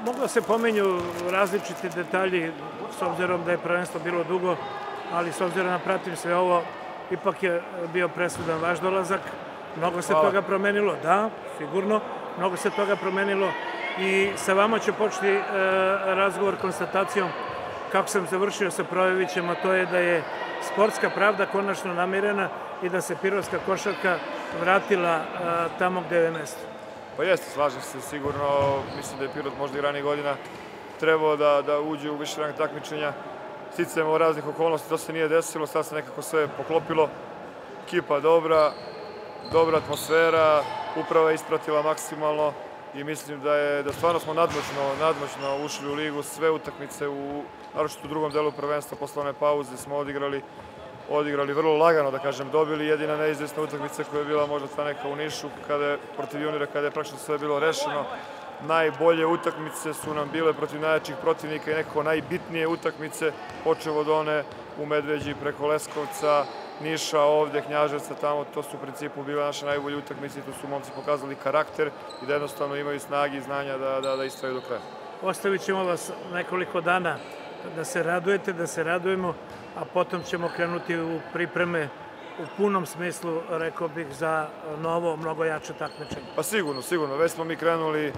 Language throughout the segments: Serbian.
Moglo se pomenju različiti detalji, s obzirom da je prvenstvo bilo dugo, ali s obzirom da pratim sve ovo, ipak je bio presudan vaš dolazak. Mnogo se toga promenilo, da, sigurno, mnogo se toga promenilo i sa vama ću početi razgovor konstatacijom kako sam završio sa Projevićem, a to je da je sportska pravda konačno namirena i da se pirotska košarka vratila tamo gde je mesto. Pa jeste, slažem se sigurno. Mislim da je Pirot možda i ranije godina trebao da uđe u više rang takmičenja. Sticajem raznih okolnosti, to se nije desilo, sad se nekako sve poklopilo. Ekipa dobra atmosfera, uprava je ispratila maksimalno i mislim da stvarno smo nadmoćno ušli u ligu. Sve utakmice, naročito u drugom delu prvenstva, posle one pauze smo odigrali vrlo lagano, da kažem, dobili. Jedina neizvesna utakmica koja je bila možda ta neka u Nišu, protiv Juniora, kada je praktično sve bilo rešeno. Najbolje utakmice su nam bile protiv najjačih protivnika i nekako najbitnije utakmice, počev od one u Medveđi preko Leskovca, Niša, ovde, Knjaževca, tamo. To su u principu bile naše najbolje utakmice i tu su momci pokazali karakter i da jednostavno imaju snage i znanja da istraju do kraja. Ostavit ćemo vas nekoliko dana da se radujete, da se radujemo, a potom ćemo krenuti u pripreme u punom smislu, rekao bih, za novo, mnogo jače takmičenje. Pa sigurno. Već smo mi krenuli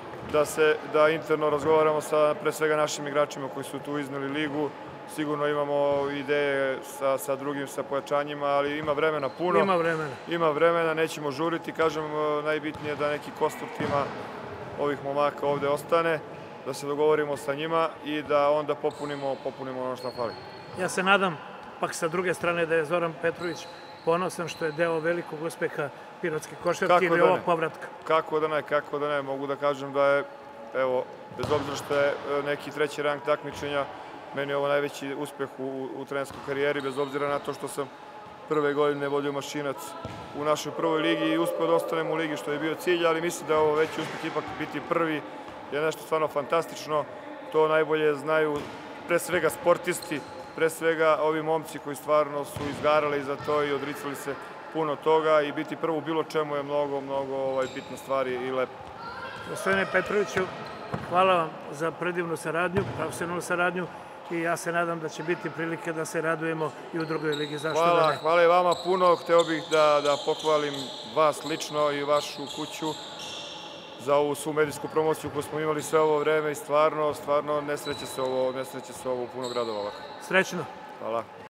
da interno razgovaramo sa pre svega našim igračima koji su tu izneli ligu. Sigurno imamo ideje sa drugim, sa pojačanjima, ali ima vremena puno. Ima vremena, nećemo žuriti. Kažem, najbitnije je da neki kostur tima ovih momaka ovde ostane, da se dogovorimo sa njima i da onda popunimo ono što fali. Ja se nadam, pak sa druge strane, da je Zoran Petrović ponosan što je deo velikog uspeha pirotske košarke ili ovog povratka. Kako da ne, mogu da kažem da je, evo, bez obzira što je neki treći rang takmičenja, meni je ovo najveći uspeh u trenerskoj karijeri, bez obzira na to što sam prve godine vodio Mašinac u našoj prvoj ligi i uspeo da ostanem u ligi, što je bio cilj, ali mislim da je ovo veći uspeh, ipak biti prvi je nešto stvarno fantastično. To najbolje znaju pre svega sportisti, pre svega ovi momci koji stvarno su izgarali za to i odricali se puno toga i biti prvo u bilo čemu je mnogo bitna stvar i lepo. Gospodine Petroviću, hvala vam za predivnu saradnju, profesionalnu saradnju i ja se nadam da će biti prilike da se radujemo i u drugoj ligi. Zašto da ne? Hvala i vama puno. Hteo bih da pohvalim vas lično i vašu kuću za ovu svu medijsku promociju koju smo imali sve ovo vreme i stvarno ne sreće se ovo u puno gradova ovako. Srećno. Hvala.